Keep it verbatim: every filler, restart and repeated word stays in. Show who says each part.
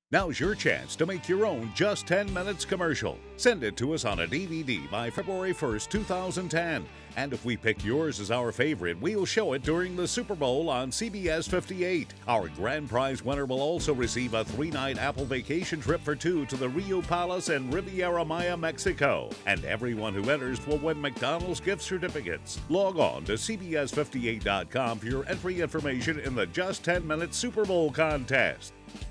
Speaker 1: Now's your chance to make your own Just ten Minutes commercial. Send it to us on a D V D by February first, two thousand ten. And if we pick yours as our favorite, we'll show it during the Super Bowl on C B S fifty-eight. Our grand prize winner will also receive a three-night Apple vacation trip for two to the Rio Palace and Riviera Maya, Mexico. And everyone who enters will win McDonald's gift certificates. Log on to C B S fifty-eight dot com for your entry information in the Just ten Minutes Super Bowl contest.